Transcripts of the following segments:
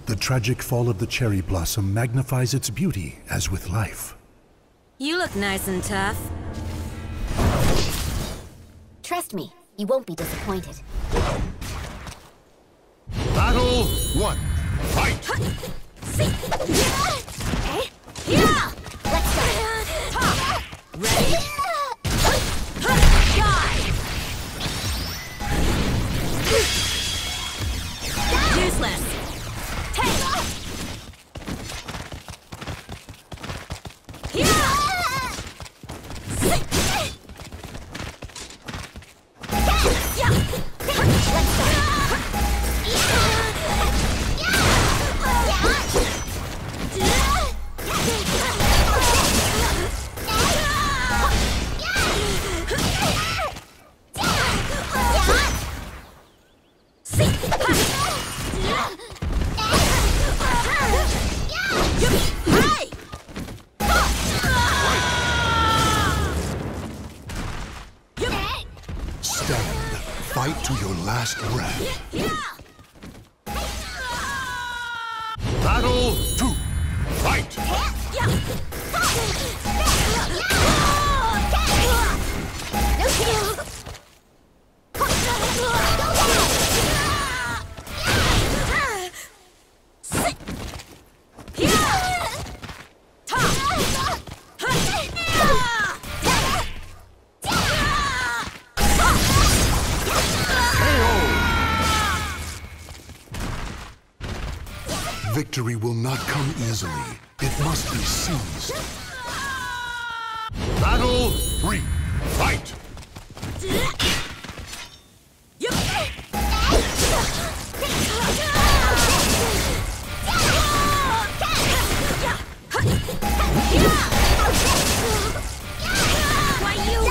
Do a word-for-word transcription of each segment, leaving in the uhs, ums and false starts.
The tragic fall of the cherry blossom magnifies its beauty as with life. You look nice and tough. Trust me, you won't be disappointed. Battle one. Fight! Yeah! Let's start. Talk. Ready? Die! Useless. Take! Stand. Fight to your last breath. Battle two. Fight! Victory will not come easily. It must be seized. Battle three. Fight! Why you?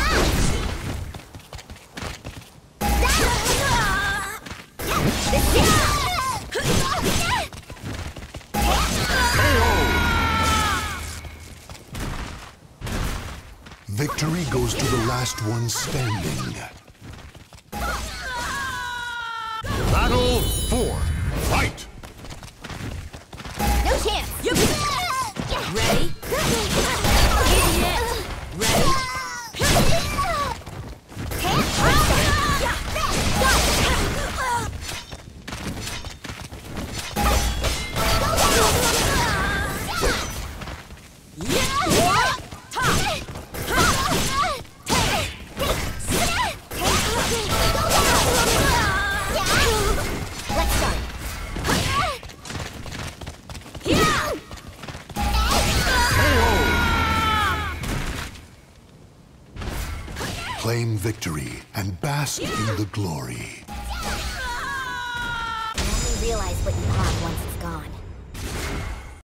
Victory goes to the last one standing. Battle four. Fight! No chance! Ready? Idiot! Ready? Claim victory and bask in the glory. You only realize what you have once it's gone.